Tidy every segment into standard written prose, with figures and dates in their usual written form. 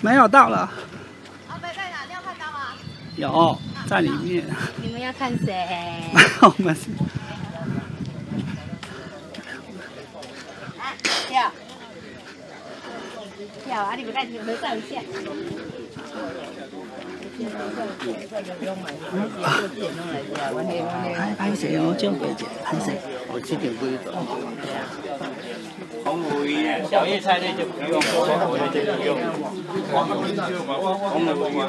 没有到了。 阿北在哪？你要看到吗？ 有，在里面。 你们要看谁？ 我们是。 跳。跳啊！你们看你们上线。 拍谁哦？就别姐拍谁？我7点不走。 红鲈鱼、小叶菜类就不用，红鲈类就不用。红鲈鱼，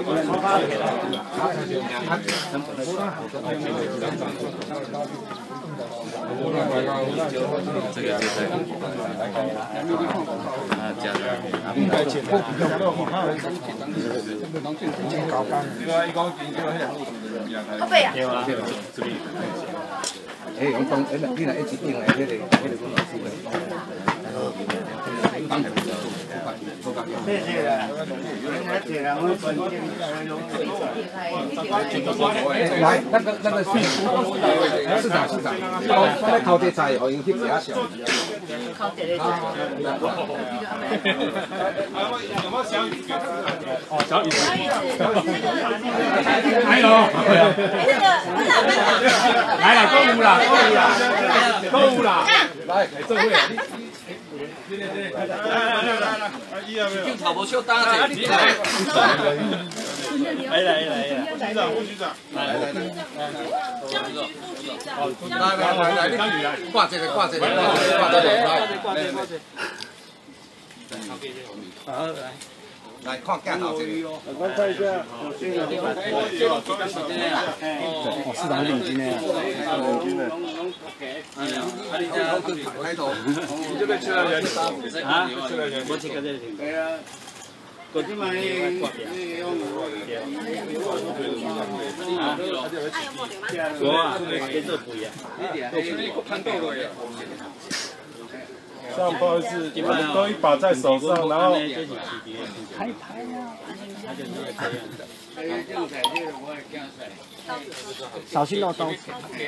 这个就是啊，加的。 阿北啊！ 哎，讲当哎，你若一直用来迄个阮老师的，谢谢啦。来，那个市长，放在烤地菜，互因翕一下小。 烤地的菜。 有没有小椅子？哦，小椅子。 来喽！ 来了，购物啦！来，这位。 就草无小打者，来，副局长，来， 挂这个， 好来。 来看镜头这个。 我看一下， 哦，市长领巾呢？ 领巾呢？ 开头。 这个出来人啊？我这个这对啊。嗰啲咪我啊，跟着不一样。 这样不好意思，我们都一把在手上，然后。 拍啊！小心漏刀。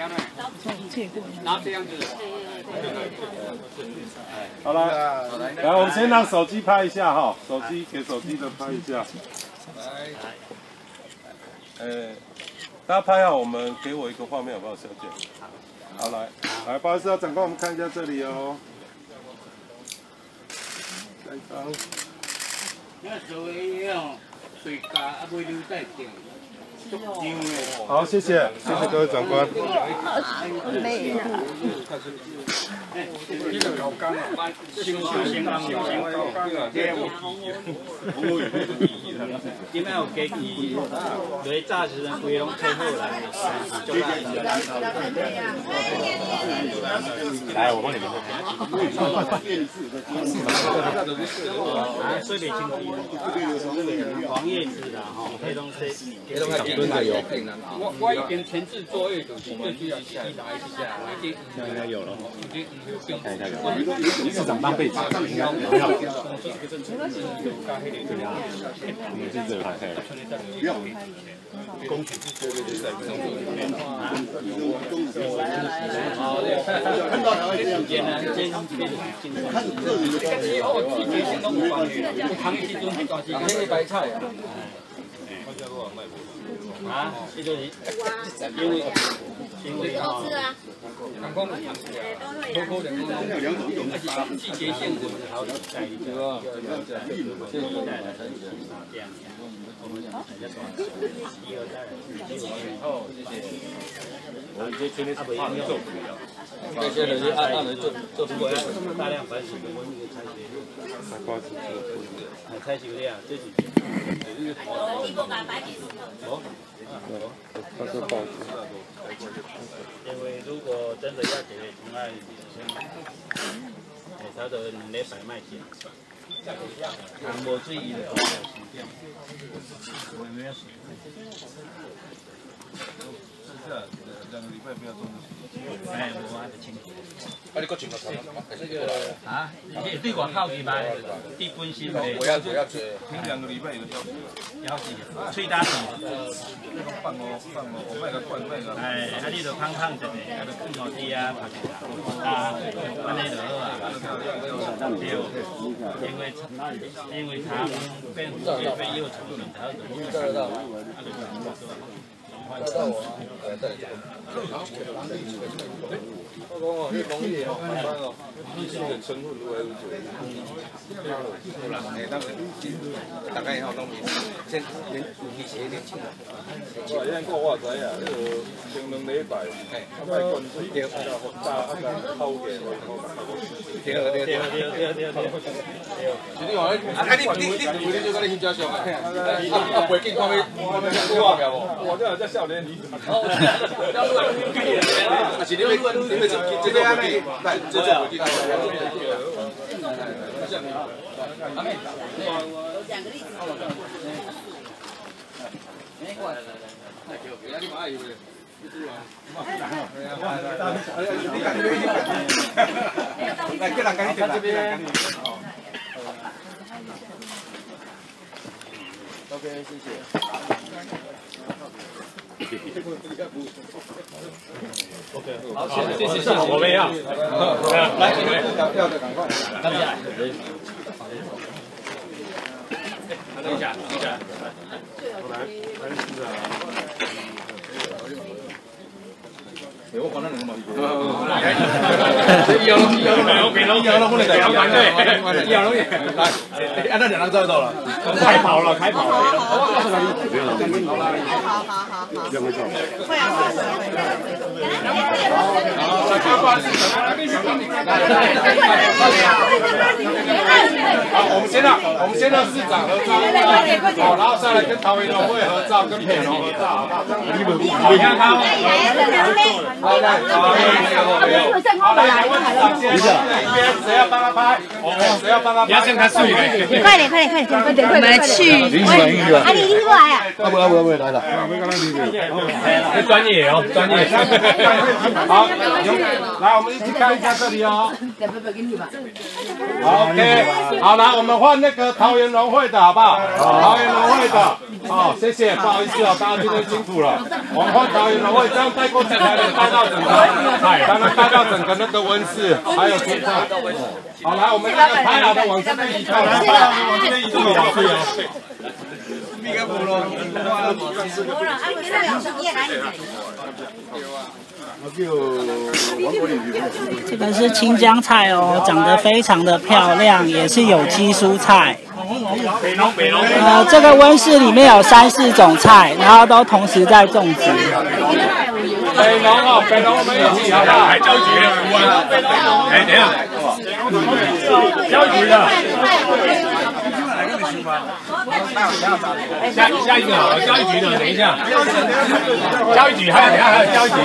好了，来，我们先让手机拍一下哈，给手机的拍一下。大家拍好，我们给我一个画面好不好，小姐？好，来，不好意思啊，长官，我们看一下这里哦。下一张。好，谢谢各位长官。 累了。 點解有機器？你炸時陣規攏退後來，來，我幫你們。水北清晰，黃葉子啦，吼，迄種是，我已經前置作業就是需要一打一下，現在應該有了，看一下有。市長當背景，應該有要。你是这个拍的，公平，看到他这样艰难，看这里的气候，季节性都无关系，行业基准很高，这是白菜。啊，这就是因为啊，阳光很强，多扣2公分，有2种用，季节性的，好的，对吧？现在的这样，我们想才叫1、2代，哦，谢谢。我这全力是怕你做不了，这些人就按人做不了，大量反省的温度采集，采集量这几天，因为如果真的要解决虫害，差不多2礼拜卖钱。无水伊就有形状，我没有水。 2个礼拜不要动。 哎，无啊，就清楚。 啊，你搁穿个头那个啊，你对外口去买，对本身的。 我要追。 停2个礼拜有消息。 了解，吹打气。 那个放哦，我卖个罐卖个。 哎，啊，你就放一下，啊，就放好啲啊，拍一下，啊，安尼就好啊。对，因为它变又成品，它就我讲哦，迄农业哦，慢慢哦，技术的成分越来越多。 大概以后农民先年比些年轻人。 我现在讲我知啊，迄个前2礼拜，卖灌水，福大啊个偷嘅， 对。是你话你就跟你新家乡啊，袂紧看要我个无？ 我这在少年离子。 啊，是你要这个安尼，来，这回去。来，叫人赶紧来，OK， 谢谢。 好，谢谢，我们要。 来，要的赶快。 等一下。等一下。 我可能2个嘛。 以后不能再要反对。 以后拢来，那2人走到了。 开跑了。 好。会啊。 我们先让市长合照，好，然后再来跟桃园农会合照，跟北农合照，好不好？你看他。好，来，谁要帮他拍？谁要帮他拍？ 你要先开水嘞。 快点，我们来去。啊，你过来啊？ 不，来了。 专业哦，专业。 好，来，我们一起看一下这里哦。OK， 好，来，我们换那个桃园农会的好不好？桃园农会的，好，谢谢，不好意思哦，大家今天辛苦了。我们换桃园农会，这样带过去才能带到整个，才能带到整个那个温室，还有蔬菜。好，来，我们那个拍好的往这边移动，拍好的往这边移动，可以哦。 这个是青江菜哦，长得非常的漂亮，也是有机蔬菜。这个温室里面有3、4种菜，然后都同时在种植。 北农哦，北农我们一起好不好？ 还交局的服务啊？哎，等一下，交局的。下一个好了，教育局的，等一下。教育局还有教育局。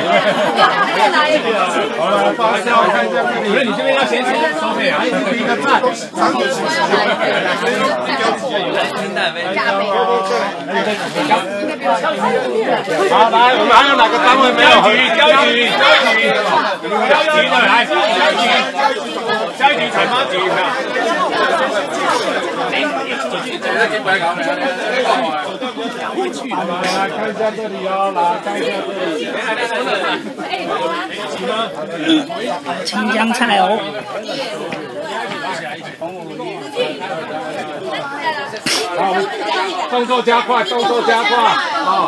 好了，发烧看一下。 主任，你这边要先收费啊。 第一个赞，长久持续。好，来，我们还有哪个单位没有？教育的来，教育局采花局来看一下这里哦，来看一下这里。 青江菜哦。 好，动作加快，动作加快。好。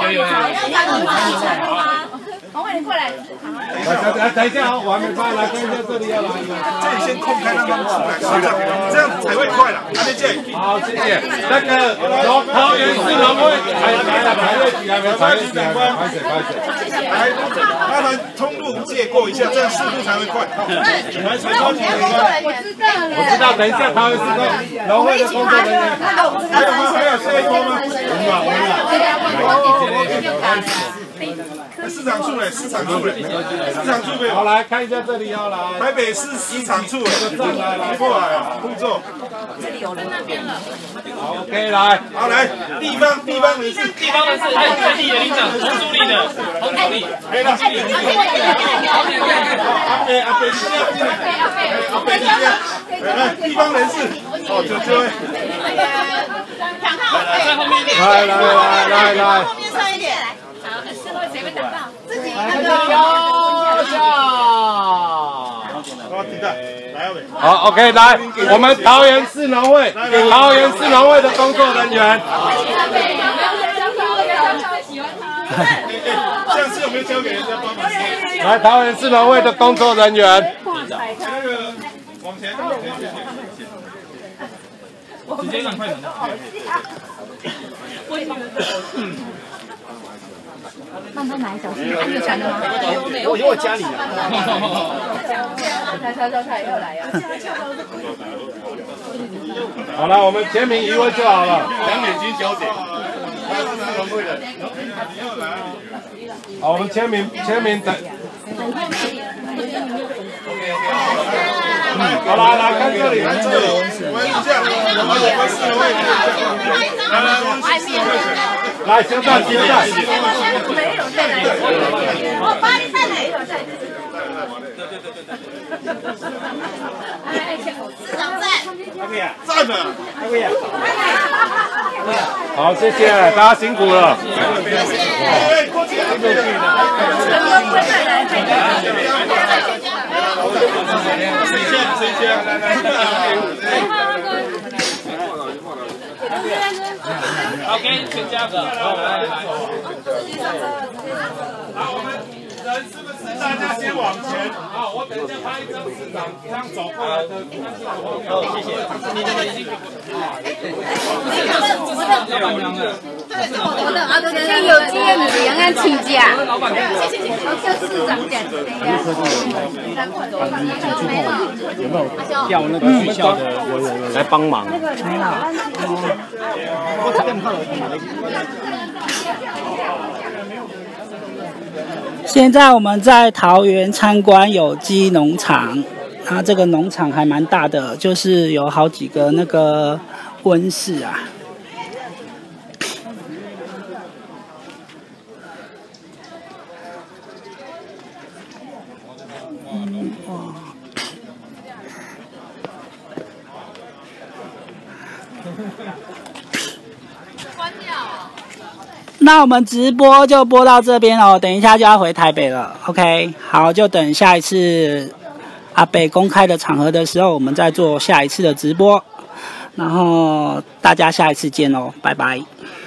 黄伟，你过来。 来，等一下哦，我还没拍，来看一下这里要来。 这里先空开让他们出来，这样才会快了。阿妹姐， 好，谢谢。那个桃园市农会还没来，排队局还没，排队局还没，拍水。 来，麻烦通路借过一下，这样速度才会快。来，采花局的人， 我知道，等一下桃园市农会的工作人员。还有吗？还有下一波吗？没有。 市场处嘞，市场处嘞，市场处没有。 好，来看一下这里要来。 台北市市场处，来过来啊，互助。 这里有人那边了。 好 ，OK， 来， 好来，地方人士， 还有最地的领长，洪助理的，洪助理， 可以了。阿北，来，地方人士，哦，就位。 在后面一点。 来， 后面上一点。好，最后谁会等到？自己那个。 好 ，OK， 来，我们桃园市农会的工作人员。 下次有没有交给人家帮忙？ 来，桃园市农会的工作人员。 那个往前， 直接让快点。 帮他拿一小时，还有钱的吗？ 我家里他又来呀！ 好了，我们签名一位就好了。 杨美金小姐，她是农会的。 好，我们签名等。好了，来看这里，看这里。 闻一下，我们市农会来，先站。 没有在哪里？哦，巴黎在哪里？市长在。 站着。 好，谢谢大家辛苦了。 哎，过去还没有。谁先？ 好，给全家的。好，来。 好，我们人是不是大家先往前？好，我等一下拍一张市长这样走过来的。 好，谢谢。你这个已经。 我的啊，对，有经验的杨安请假。谢谢。就市长讲这样。 有没有调那个学校的来帮忙？没有。 现在我们在桃园参观有机农场，它这个农场还蛮大的，就是有好几个那个温室啊。那我们直播就播到这边哦，等一下就要回台北了。OK， 好，就等下一次阿北公开的场合的时候，我们再做下一次的直播。然后大家下一次见哦，拜拜。